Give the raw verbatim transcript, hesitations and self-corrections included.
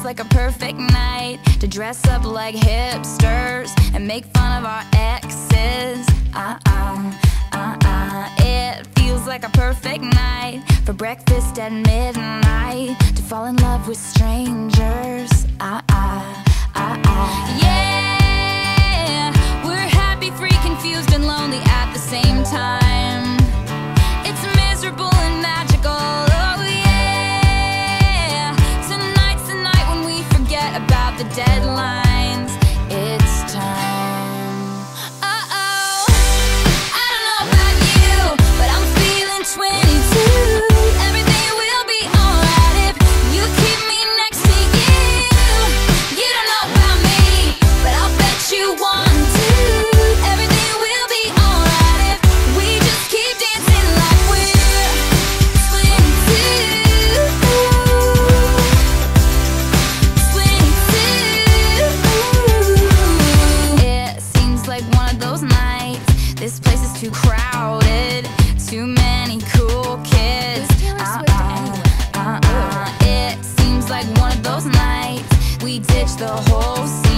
feels like a perfect night to dress up like hipsters and make fun of our exes. Uh-uh, uh-uh. It feels like a perfect night for breakfast at midnight, to fall in love with strangers. Uh-uh, uh-uh. Yeah, we're happy, free, confused, and lonely at the same time. It's miserable and magical. Oh yeah, tonight's the night when we forget about the deadlines. It's time. Uh-oh, I don't know about you, but I'm feeling twenty-two. Everything will be alright if you keep me next to you. You don't know about me, but I'll bet you want to. Everything will be alright if we just keep dancing like we're twenty-two. twenty-two. It seems like one of those nights. This place is too crowded, too many cool kids. Uh-uh, uh-uh. It seems like one of those nights we ditch the whole scene.